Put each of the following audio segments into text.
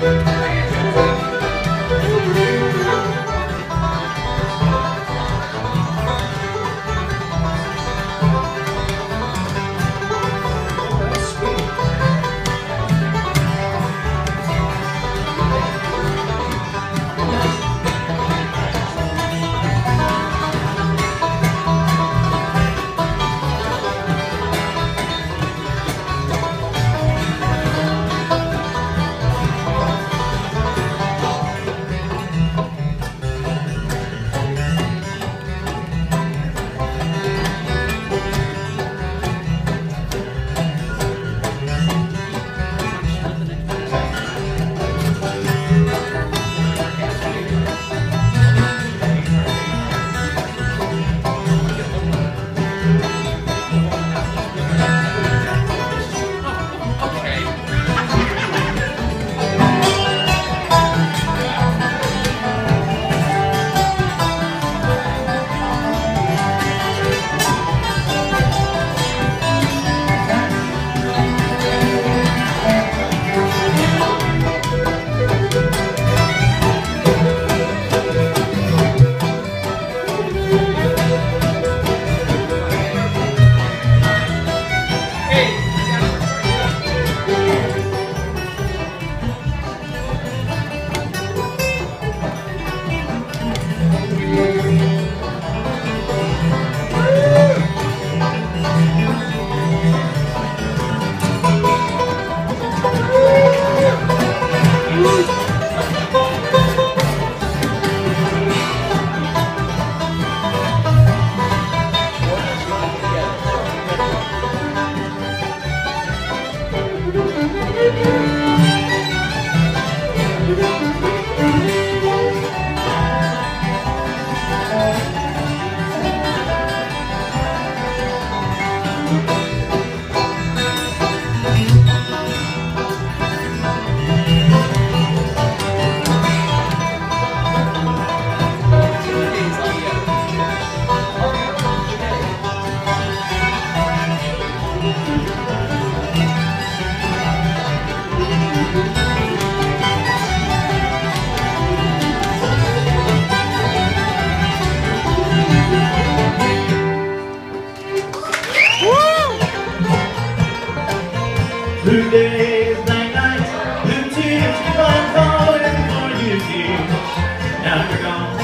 Blue days, black nights, blue tears keep on falling for you, dear. Now you're gone.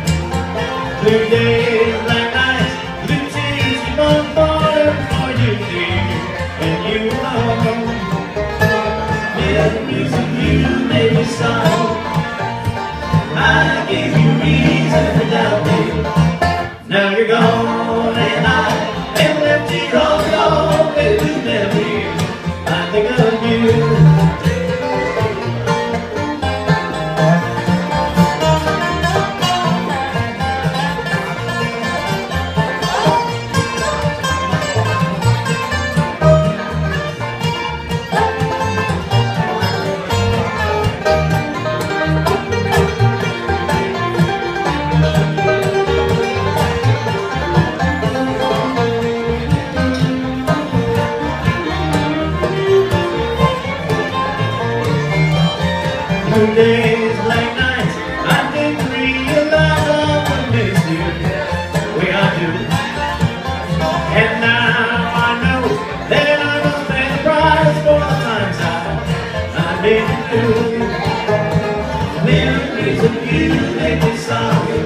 Blue days, black nights, blue tears keep on falling for you, dear. And you know, memories of you made me sorrow. I gave you reason to doubt me. Now you're gone, and I am left here all alone with blue memories. I think of you. Blue days, black nights, I didn't realize I would miss you the way I do. And now I know that I must pay the price for the times I didn't do. Memories of you make me sorry.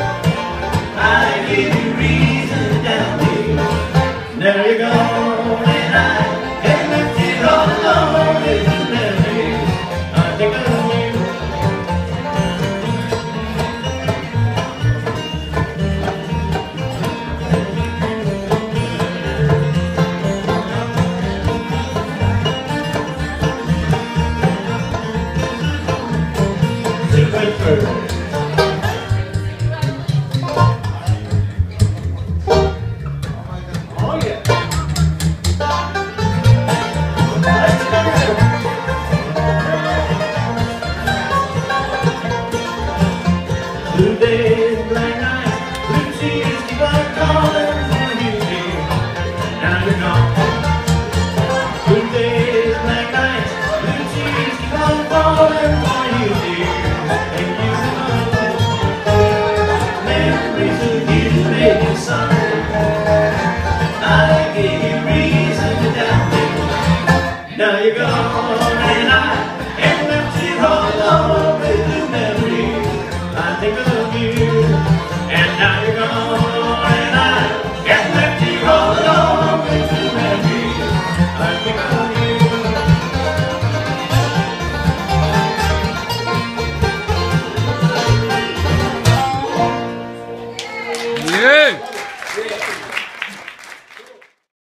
I give you reason to doubt me. Now you're gone and I am left here all alone with the memories. I think of of you. And now you're gone.